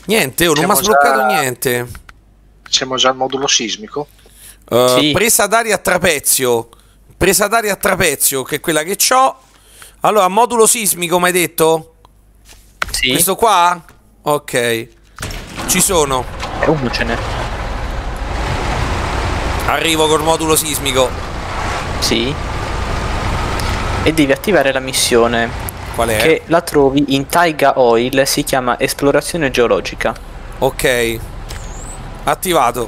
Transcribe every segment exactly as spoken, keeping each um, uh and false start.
Niente, oh, non mi Siamo ha sbloccato già- niente. Siamo già al modulo sismico? Uh, Sì. Presa d'aria a trapezio. Presa d'aria a trapezio, che è quella che c'ho. Allora, modulo sismico, mi hai detto? Sì. Questo qua? Ok. Ci sono. E uno ce n'è. Arrivo col modulo sismico. Sì. E devi attivare la missione. Qual è? Che la trovi in Taiga Oil, si chiama esplorazione geologica. Ok. Attivato.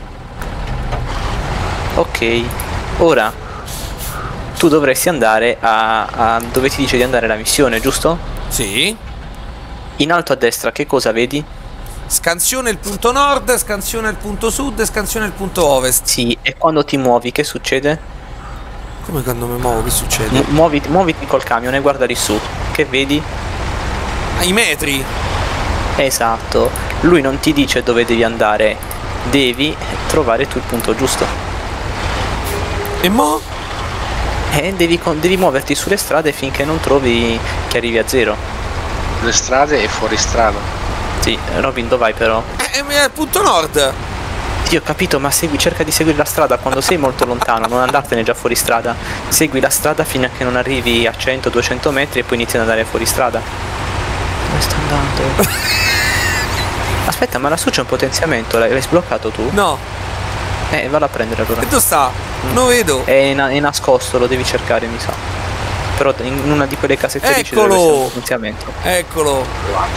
Ok. Ora tu dovresti andare a, a dove ti dice di andare la missione, giusto? Sì. In alto a destra che cosa vedi? Scansione il punto nord, scansione il punto sud, scansione il punto ovest. Sì, e quando ti muovi che succede? Come quando mi muovo, che succede? Mu- muoviti, muoviti col camion e guarda lì su. Che vedi? Ai metri. Esatto. Lui non ti dice dove devi andare. Devi trovare tu il punto giusto. E mo? E devi, con- devi muoverti sulle strade finché non trovi che arrivi a zero. Le strade e fuori strada. Sì, Robin, dove vai però? Eh, è al punto nord. Sì, ho capito, ma segui, cerca di seguire la strada quando sei molto lontano, non andartene già fuori strada. Segui la strada fino a che non arrivi a cento duecento metri e poi inizi ad andare fuori strada. Dove sta andando? Aspetta, ma lassù c'è un potenziamento, l'hai l'hai sbloccato tu? No. Eh, vado a prendere allora. E dove sta? Non vedo. È, na- è nascosto, lo devi cercare, mi sa. Però in una di quelle casette lì ci deve Eccolo! essere un potenziamento. Eccolo.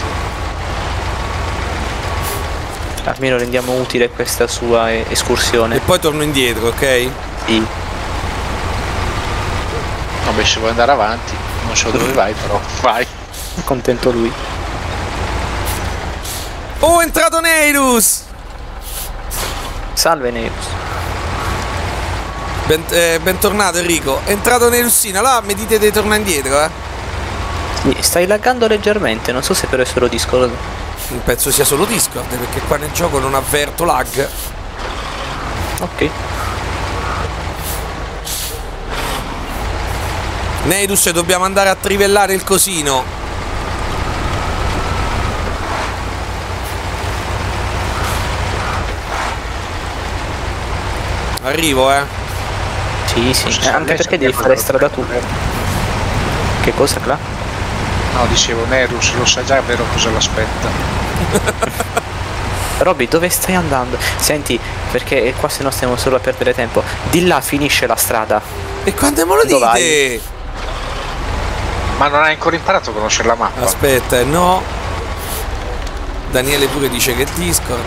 Almeno rendiamo utile questa sua eh, E escursione. poi torno indietro, ok? Sì. Vabbè, se vuoi andare avanti, non so dove vai, però vai. Contento lui. Oh, è entrato Neirus. Salve Neus. Ben, eh, bentornato Enrico. È entrato Nerussina. Allora mi dite di tornare indietro, eh? Sì, stai laggando leggermente, non so se però è solo Discord. Penso sia solo Discord, perché qua nel gioco non avverto lag. Ok. Neirus, dobbiamo andare a trivellare il cosino. Arrivo, eh. Sì, sì. Posso Eh, anche salire? perché devi Sappiamo fare dove- strada tu. Che cosa, Cla? No, dicevo, Nerus lo sa già, vero cosa l'aspetta. Robby, dove stai andando? Senti, perché qua se no stiamo solo a perdere tempo. Di là finisce la strada. E quando me lo Dove vai? dite? Ma non hai ancora imparato a conoscere la mappa? Aspetta, eh, no. Daniele pure dice che è Discord.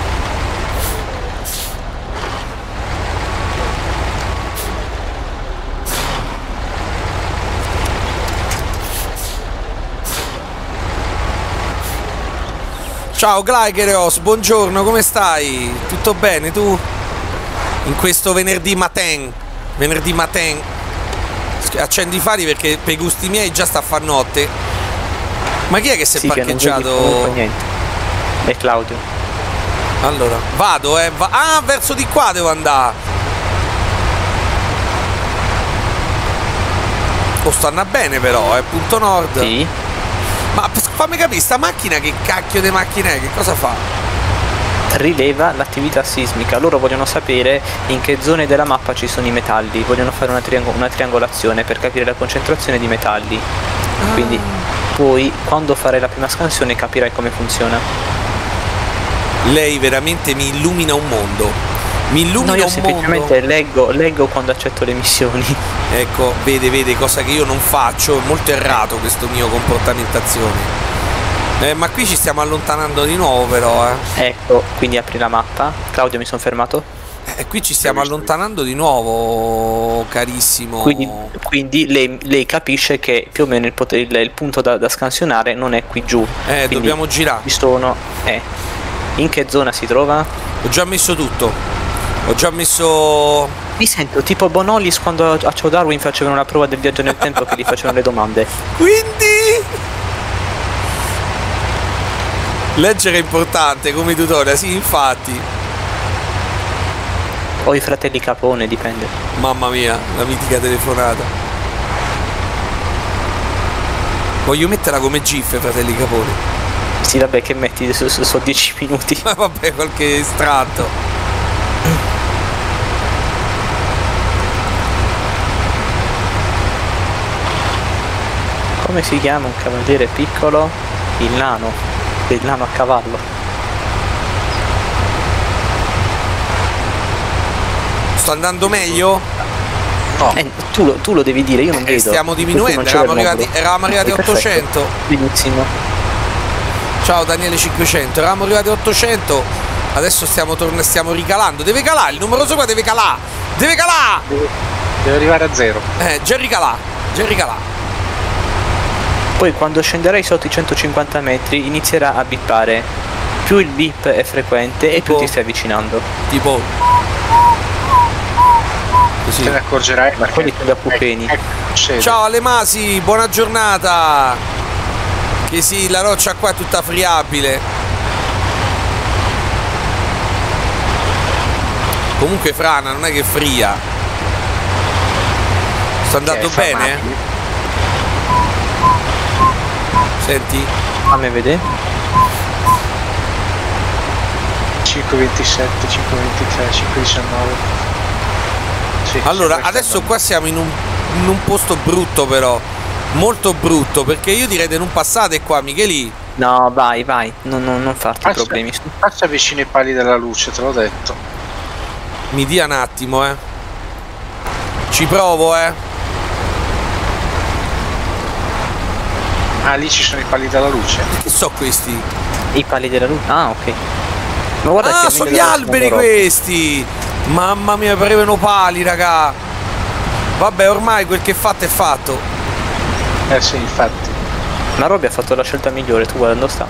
Ciao Glygeros, buongiorno, come stai? Tutto bene tu? In questo venerdì matin, venerdì matin. Accendi i fari perché per i gusti miei già sta a far notte. Ma chi è che si è Sì, che non vedi comunque parcheggiato? niente. È Claudio. Allora, vado, eh. Va ah, verso di qua devo andare. Oh, stanno bene però, eh. Punto nord. Sì. Ma fammi capire, sta macchina che cacchio di macchina è? Che cosa fa? Rileva l'attività sismica. Loro vogliono sapere in che zone della mappa ci sono i metalli. Vogliono fare una, triango una triangolazione per capire la concentrazione di metalli. Ah. Quindi poi quando farai la prima scansione capirai come funziona. Lei veramente mi illumina un mondo. Mi illumina No, io un semplicemente mondo. leggo, leggo quando accetto le missioni. Ecco, vede, vede, cosa che io non faccio. È molto errato questo mio comportamentazione. Eh, ma qui ci stiamo allontanando di nuovo però, eh. Ecco, quindi apri la mappa. Claudio, mi sono fermato. Eh, qui ci stiamo allontanando di nuovo, carissimo. Quindi, quindi lei, lei capisce che più o meno il, poter- il- il punto da, da scansionare non è qui giù. Eh, Quindi dobbiamo girare. ci sono. Eh. In che zona si trova? Ho già messo tutto. Ho già messo... Mi sento tipo Bonolis quando a Ciao Darwin facevano la prova del viaggio nel tempo che gli facevano le domande. Quindi... leggere è importante come tutorial, sì, infatti. O i fratelli Capone, dipende. Mamma mia, la mitica telefonata. Voglio metterla come gif, fratelli Capone. Sì, vabbè, che metti su, su, su dieci minuti. Ma vabbè, qualche estratto. Come si chiama un cavaliere piccolo? Il nano. Il nano a cavallo. Sto andando meglio? No. Eh, tu, lo, tu lo devi dire, io non Eh, vedo. stiamo Per cui diminuendo, non c'è eravamo il arrivati, modulo. eravamo arrivati a Ok, perfetto. ottocento. Benissimo. Ciao Daniele cinquecento, eravamo arrivati a ottocento. Adesso stiamo, torn- stiamo ricalando. Deve calare, il numero sopra deve calare. Deve calare! Deve, deve arrivare a zero. Eh, già ricalà, già ricalà. Poi quando scenderai sotto i centocinquanta metri inizierà a bippare. Più il bip è frequente e più Tipo? ti stai avvicinando. Tipo così. Te ne accorgerai perché quelli sono da pupeni. ecco, succede. Ciao Ale Masi, buona giornata. Che sì, la roccia qua è tutta friabile. Comunque frana, non è che fria. Sto andando Che è bene? fermabile. Senti? Fammi vedere. cinque ventisette, cinque ventitré, cinque diciannove. Sì, Allora, questo adesso è qua siamo in un, in un posto brutto però. Molto brutto, perché io direi di non passate qua, Micheli. No, vai, vai. Non, non, non farti Passa- problemi. Passa vicino ai pali della luce, te l'ho detto. Mi dia un attimo, eh. Ci provo, eh. Ah, lì ci sono i pali della luce. Che so questi? I pali della luce. Ah, ok. Ma guarda Ah, che sono meglio gli della alberi Europa. questi! Mamma mia, parevano pali, raga. Vabbè, ormai quel che è fatto è fatto. Eh sì, infatti. Ma Robby ha fatto la scelta migliore, tu guarda dove sta.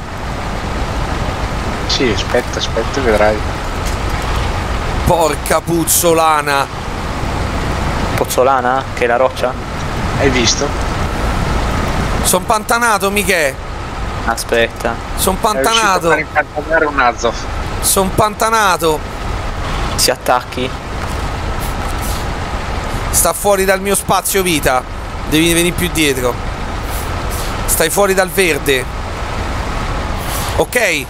Sì, aspetta, aspetta, vedrai. Porca puzzolana. Pozzolana, che è la roccia? Hai visto? Son pantanato, Michè. Aspetta. Son È riuscito a pantanato. fare incantonare un Azov. Son pantanato. Si attacchi. Sta fuori dal mio spazio vita. Devi venire più dietro. Stai fuori dal verde. Ok.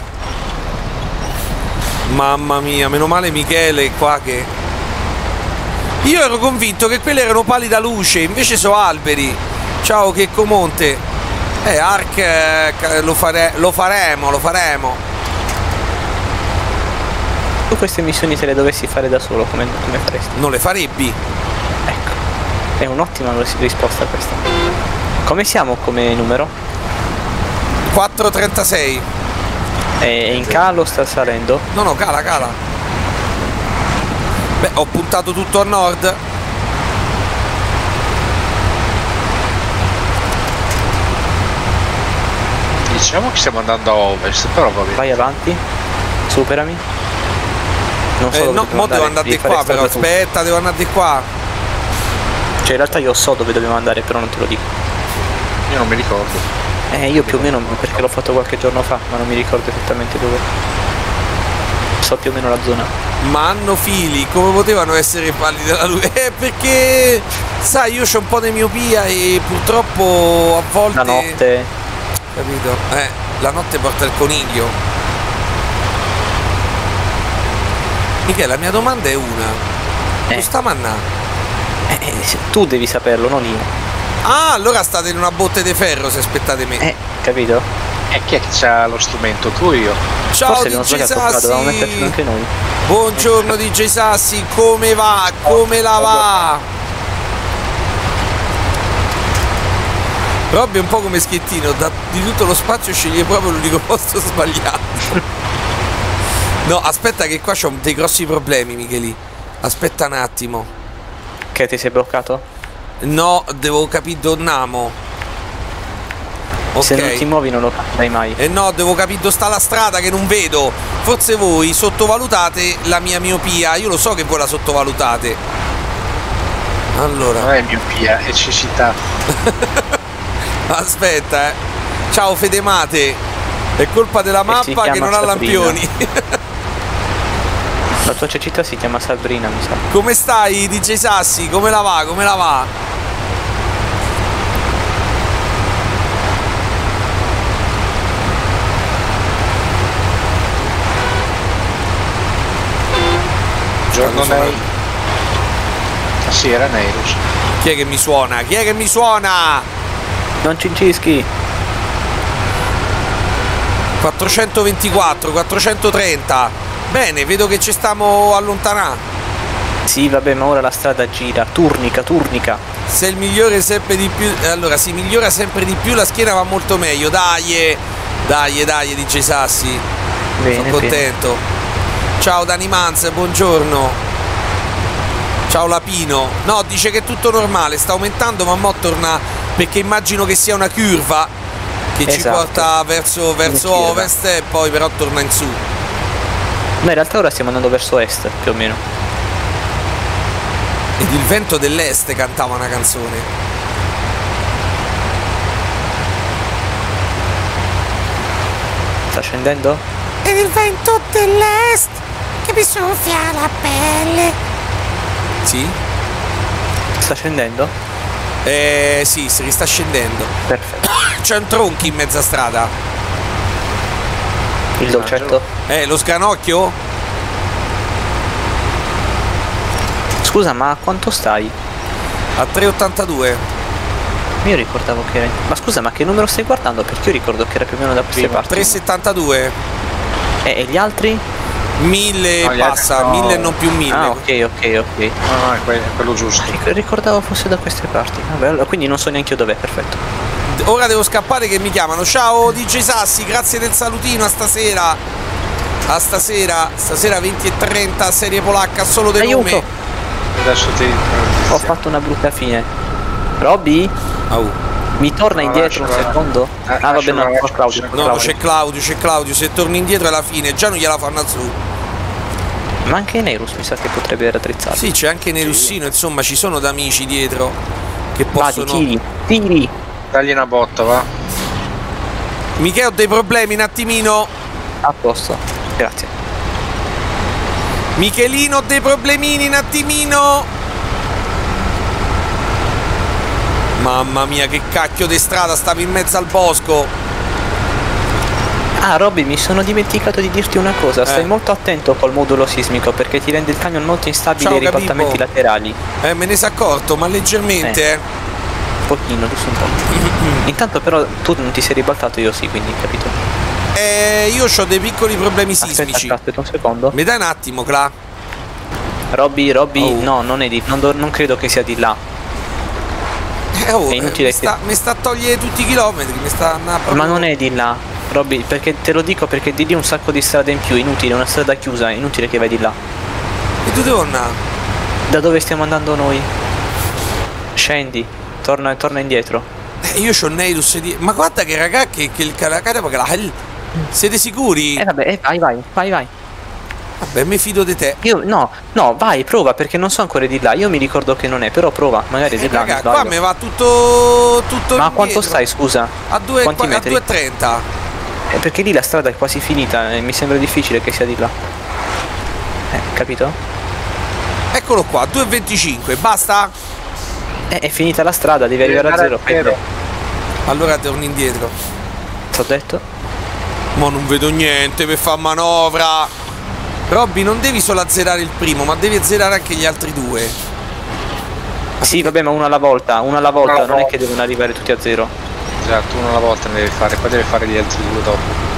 Mamma mia, meno male Michele è qua che... Io ero convinto che quelli erano pali da luce, invece sono alberi. Ciao Checco Monte. Eh, Ark eh, lo, fare... lo faremo, lo faremo. Tu queste missioni te le dovessi fare da solo, come, come faresti? Non le farebbi. Ecco. È un'ottima ris- risposta questa. Come siamo come numero? quattro trentasei. È in calo o sta salendo? No, no, cala, cala. Beh, ho puntato tutto a nord. Diciamo che stiamo andando a ovest, però va bene. Vai avanti. Superami. Non so Eh, dove no, mo devo andare di devi fare qua però, strada tu. aspetta, devo andare di qua. Cioè in realtà io so dove dobbiamo andare, però non te lo dico. Io non mi ricordo. Eh, io più o meno, perché l'ho fatto qualche giorno fa, ma non mi ricordo esattamente dove. So più o meno la zona. Ma hanno fili, come potevano essere pali della luce? Eh, perché, sai, io c'ho un po' di miopia e purtroppo a volte... La notte. Capito? Eh, la notte porta il coniglio. Michele, la mia domanda è una. Eh. Dove sta Mannà? Eh, eh, tu devi saperlo, non io. Ah, allora state in una botte di ferro se aspettate me. Eh, capito? E chi è che c'ha lo strumento? Tu o io? Ciao Forse abbiamo D J sbagliato qua, dovevamo metterci Sassi. anche noi. Buongiorno D J Sassi, come va? Come la va? Robby è un po' come Schettino, da, di tutto lo spazio sceglie proprio l'unico posto sbagliato. No, aspetta che qua c'ho dei grossi problemi, Micheli. Aspetta un attimo. Che ti sei bloccato? No, devo capire dove andiamo. Se non ti Ok. muovi non lo capirai mai. E no, devo capire dove sta la strada che non vedo. Forse voi sottovalutate la mia miopia. Io lo so che voi la sottovalutate. Allora. Non è miopia, è cecità. Aspetta, eh. Ciao Fedemate. È colpa della si mappa che chiama non ha Sabrina. lampioni. La tua cecità si chiama Sabrina, mi sa. Come stai D J Sassi? Come la va? Come la va? Buongiorno Nei. Ah sì, era Neirus. Chi è che mi suona? Chi è che mi suona? Non cincischi. quattrocentoventiquattro, quattrocentotrenta. Bene, vedo che ci stiamo allontanando. Sì, vabbè, ma ora la strada gira. Turnica, turnica. Se il migliore sempre di più. Allora, si migliora sempre di più, la schiena va molto meglio. Dai, dai, dai, dice Sassi. Bene, sono contento. Bene. Ciao Dani Manz, buongiorno. Ciao Lapino. No, dice che è tutto normale, sta aumentando, ma mo torna, perché immagino che sia una curva che esatto. ci porta verso, verso ovest e poi però torna in su. Ma in realtà ora stiamo andando verso est, più o meno. Ed il vento dell'est cantava una canzone. Sta scendendo? Ed il vento dell'est che mi soffia la pelle. Sì? Sta scendendo? Eh sì, si sta scendendo. Perfetto. C'è un tronchi in mezza strada. Il dolcetto? Eh, lo sgranocchio? Scusa, ma a quanto stai? A tre ottantadue. Io ricordavo che era... Ma scusa, ma che numero stai guardando? Perché io ricordo che era più o meno da queste parti. tre settantadue. E, e gli altri? mille no, passa, no. mille non più mille. Ah, ok, ok, ok. No, no, è quello, è quello giusto. Ricordavo fosse da queste parti. Vabbè, quindi non so neanche io dov'è, perfetto. Ora devo scappare che mi chiamano. Ciao D J Sassi, grazie del salutino a stasera. A stasera, stasera venti e trenta, serie polacca, solo del nome. Adesso ti... Ho fatto una brutta fine. Robby? Oh. Mi torna no, indietro un secondo? Ah, ah vabbè, no, lascio, Claudio, no, no, c'è Claudio, c'è Claudio. Se torni indietro è la fine, già non gliela fanno su. Ma anche Nerus mi sa che potrebbe raddrizzare. Sì, c'è anche Nerussino, insomma, ci sono da amici dietro che possono... Vadi, tiri, tiri. Dagli una botta, va. Michele, ho dei problemi un attimino. A posto, grazie. Michelino, ho dei problemini un attimino. Mamma mia, che cacchio di strada, stavi in mezzo al bosco. Ah, Robby, mi sono dimenticato di dirti una cosa. Eh. Stai molto attento col modulo sismico perché ti rende il camion molto instabile ai ribaltamenti laterali. Eh, me ne sei accorto, ma leggermente, eh. eh. Un pochino, giusto un po'. Intanto però tu non ti sei ribaltato, io sì, quindi capito. Eh, io ho dei piccoli problemi aspetta, sismici. Aspetta un secondo. Mi dai un attimo, Cla? Robby, Robby, oh. no, non è di non, do, non credo che sia di là. Eh, oh, è inutile mi, sta, che... mi sta a togliere tutti i chilometri, mi sta proprio... Ma non è di là, Robby, perché te lo dico perché di lì un sacco di strade in più, inutile, una strada chiusa, è inutile che vai di là. E tu devo andare? Da dove stiamo andando noi? Scendi, torna, torna indietro. Eh, io c'ho Neirus di... Ma guarda che raga che, che il caracata la... Siete sicuri? Eh vabbè, eh, vai, vai, vai, vai. Vabbè, mi fido di te. Io, no, no, vai, prova, perché non so ancora di là. Io mi ricordo che non è, però prova, magari eh, di là. Raga, qua mi va tutto, tutto Ma a indietro. quanto stai, scusa? A due e trenta. Eh, perché lì la strada è quasi finita e mi sembra difficile che sia di là. Eh, capito? Eccolo qua, due e venticinque, basta? Eh, è finita la strada, devi arrivare a zero. zero. Allora torni indietro. T'ho detto? Ma non vedo niente per far manovra. Robby, non devi solo azzerare il primo, ma devi azzerare anche gli altri due. Sì, vabbè, ma uno alla volta, uno alla volta, alla non volta. è che devono arrivare tutti a zero. Esatto, uno alla volta ne devi fare, poi devi fare gli altri due dopo.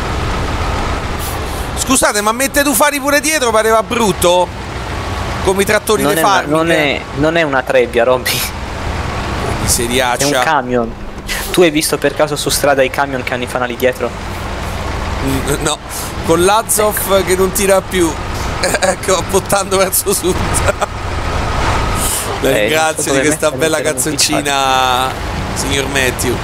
Scusate, ma mettete ufari pure dietro, pareva brutto? Come i trattori non dei è, farmi. non, è, non è una trebbia, Robby. Miseriaccia. È un camion. Tu hai visto per caso su strada i camion che hanno i fanali dietro? No, con l'Azov ecco. Che non tira più. Ecco, buttando verso sud. La eh, ringrazio di questa bella canzoncina, signor Matthew.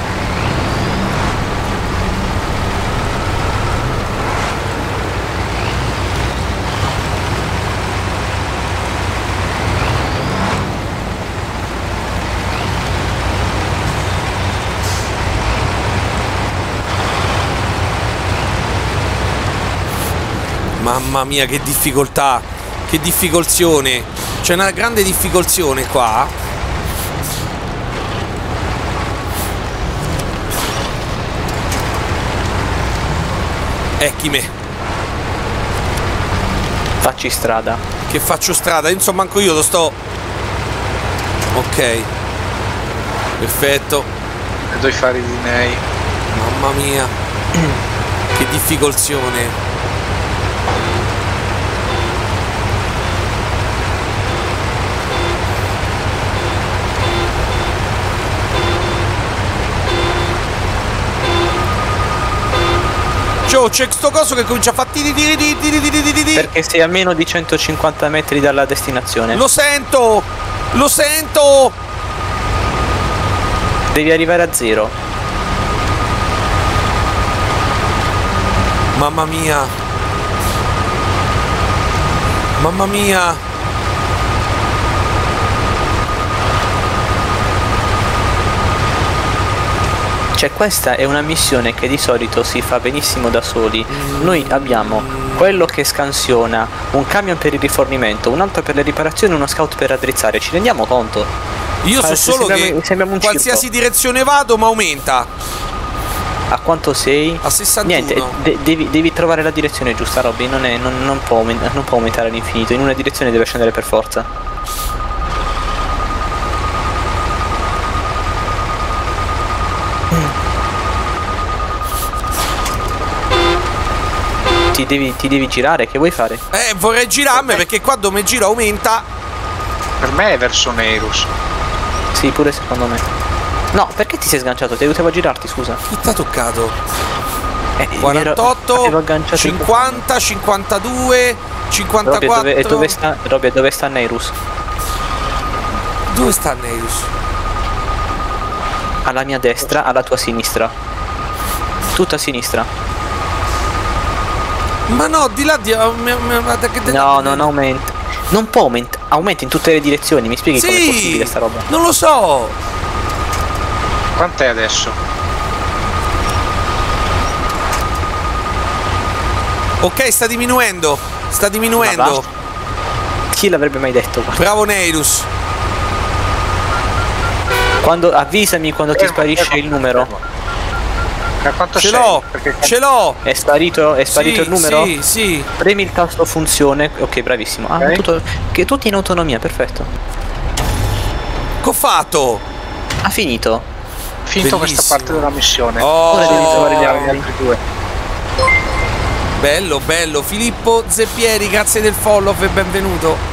Mamma mia, che difficoltà, che difficolzione. C'è una grande difficolzione qua. Ecchi me. Facci strada. Che faccio strada, insomma manco io lo sto. Ok. Perfetto. Vedo i fari di Nei. Mamma mia. Che difficolzione. Joe, c'è sto coso che comincia a fare tiri tiri tiri tiri tiri tiri tiri. Perché sei a meno di centocinquanta metri dalla destinazione. Lo sento! Lo sento! Devi arrivare a zero. Mamma mia. Mamma mia. Cioè questa è una missione che di solito si fa benissimo da soli. Noi abbiamo quello che scansiona, un camion per il rifornimento, un altro per le riparazioni e uno scout per raddrizzare. Ci rendiamo conto? Io so Pare- solo sembriamo- che sembriamo un qualsiasi circo. direzione vado mi aumenta. A quanto sei? A sessantuno. Niente, de- devi, devi trovare la direzione giusta, Robby. Non, è, non, non, può aument- non può aumentare all'infinito. In una direzione deve scendere per forza. Ti devi, ti devi girare, che vuoi fare? Eh, vorrei girarmi perché qua dove giro aumenta. Per me è verso Neirus. Sì, pure secondo me. No, perché ti sei sganciato? Ti aiutavo a girarti, scusa. Chi t'ha toccato? Eh, ero- quarantotto, avevo agganciato il- cinquanta, cinquantadue, Robby, e cinquantaquattro. dove, e dove sta, Robby, e dove sta Neirus? Dove sta Neus? Alla mia destra, alla tua sinistra. Tutta a sinistra. Ma no, di là di... mi- mi- ma da che- No, non aumenta. Non può aumentare. Aumenta in tutte le direzioni. Mi spieghi com'è Sì, possibile sta roba? non lo so. Quant'è adesso? Ok, sta diminuendo. Sta Ma diminuendo. Chi l'avrebbe mai detto? Guarda. Bravo Neirus. Quando, avvisami quando ti Fermo, sparisce fermo, il numero. fermo. Da quanto Ce sei? l'ho, Perché ce l'ho. È sparito, è sparito Sì, il numero? Sì, sì. Premi il tasto funzione. Ok, bravissimo. Ah, Ok. tutto, che tutti in autonomia, perfetto. Che ho fatto? Ha finito. finito questa Bellissimo. parte della missione. Oh, Ora devi trovare gli Gli altri. altri due. bello, bello. Filippo Zeppieri, grazie del follow e benvenuto.